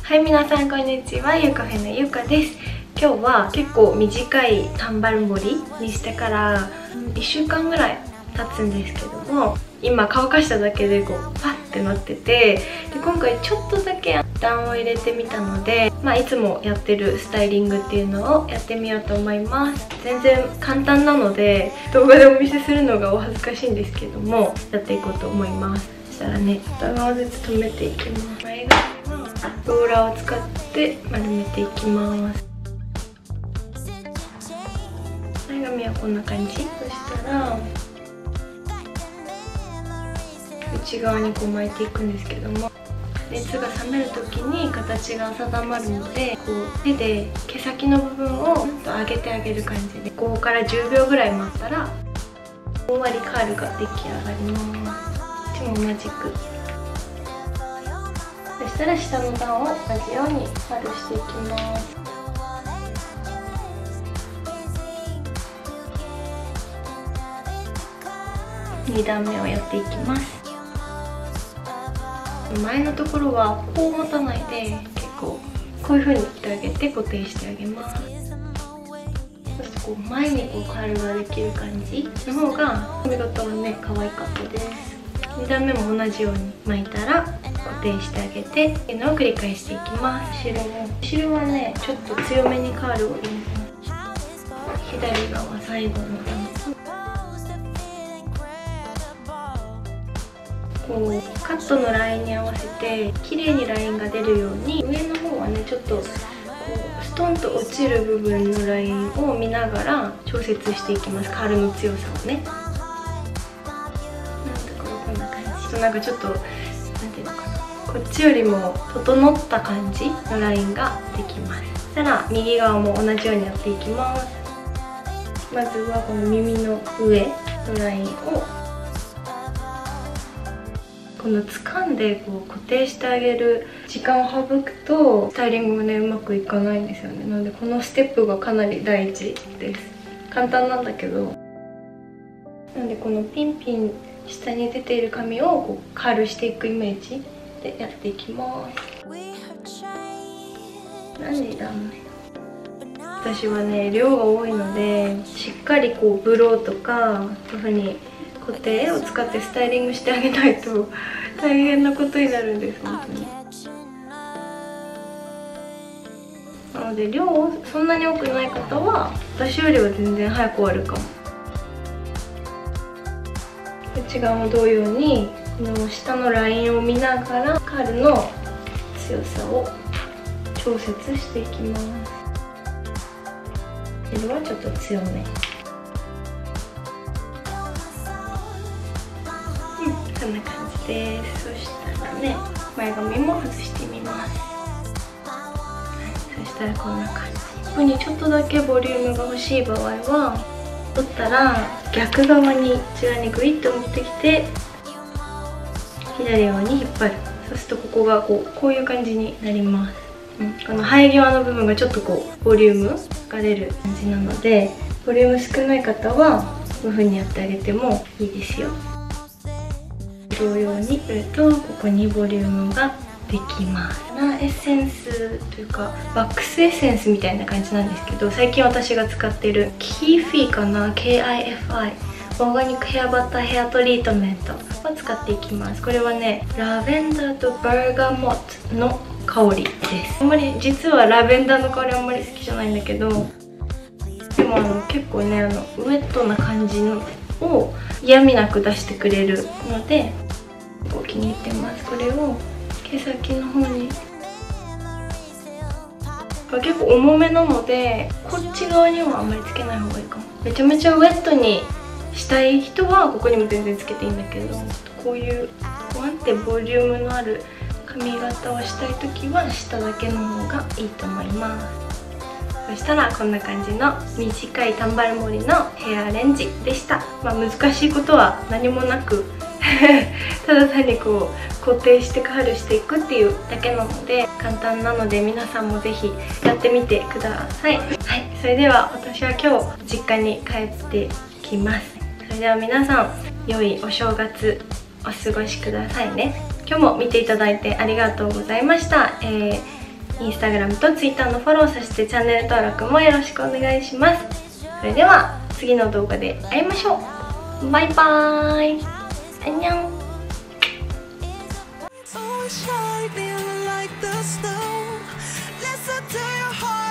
はい、皆さんこんにちは。ゆうカフェのゆうかです。今日は結構短い短バル盛りにしてから1週間ぐらい経つんですけども、今乾かしただけでこうパッてなってて、で今回ちょっとだけ段を入れてみたので、いつもやってるスタイリングっていうのをやってみようと思います。全然簡単なので動画でお見せするのがお恥ずかしいんですけども、やっていこうと思います。そしたらね、片側ずつ留めていきます。前側のローラーを使って丸めていきます。前髪はこんな感じ。そしたら内側にこう巻いていくんですけども、熱が冷める時に形が定まるので、こう手で毛先の部分を上げてあげる感じで5から10秒ぐらい待ったらふんわりカールが出来上がります。こっちも同じく。そしたら下の段を同じようにカールしていきます。2段目をやっていきます。前のところはこう持たないで、結構こういう風にしてあげて固定してあげます。そしてこう前にこうカールができる感じの方が髪型はね可愛かったです。2段目も同じように巻いたら固定してあげてっていうのを繰り返していきます。後ろはねちょっと強めにカールを入れます。左側最後の段こうカットのラインに合わせて綺麗にラインが出るように、上の方はねちょっとこうストンと落ちる部分のラインを見ながら調節していきます。カールの強さをね。こんな感じ。なんかちょっとなんていうのかな、こっちよりも整った感じのラインができます。そしたら右側も同じようにやっていきます。まずはこの耳の上のラインをこの掴んでこう固定してあげる時間を省くとスタイリングもねうまくいかないんですよね。なのでこのステップがかなり大事です。簡単なんだけど、なのでこのピンピン下に出ている髪をこうカールしていくイメージでやっていきます。なんでだめ。私はね量が多いので、しっかりこうブローとかこういう風に固定を使ってスタイリングしてあげないと大変なことになるんです、本当に。なので量そんなに多くない方は私よりは全然早く終わるかも。内側も同様にこの下のラインを見ながらカールの強さを調節していきます。色はちょっと強め。こんな感じです。そしたらね、前髪も外してみます。そしたらこんな感じ。ここにちょっとだけボリュームが欲しい場合は取ったら逆側にこちらにグイッと持ってきて左側に引っ張る。そうするとここがこういう感じになります。この生え際の部分がちょっとこうボリュームが出る感じなので、ボリューム少ない方はこういう風にやってあげてもいいですよ。同様にするとここにボリュームができます。エッセンスというかワックスエッセンスみたいな感じなんですけど、最近私が使ってるキーフィーかな、 KIFI オーガニックヘアバターヘアトリートメントを使っていきます。これはねラベンダーとバーガモットの香りです。あんまり実はラベンダーの香りあんまり好きじゃないんだけど、でも結構ねウェットな感じのを嫌味なく出してくれるので気に入ってます。これを毛先の方に結構重めなので、こっち側にはあんまりつけない方がいいかも。めちゃめちゃウェットにしたい人はここにも全然つけていいんだけど、こういうワンってボリュームのある髪型をしたい時は下だけの方がいいと思います。そしたらこんな感じの短い短バル盛りのヘアアレンジでした。難しいことは何もなくただ単にこう固定してカールしていくっていうだけなので簡単なので、皆さんもぜひやってみてください。はい、それでは私は今日実家に帰ってきます。それでは皆さん良いお正月お過ごしくださいね。今日も見ていただいてありがとうございました。 インスタグラムとツイッターのフォロー、そしてチャンネル登録もよろしくお願いします。それでは次の動画で会いましょう。バイバーイ。アンニョン。 Shining like the snow. Listen to your heart.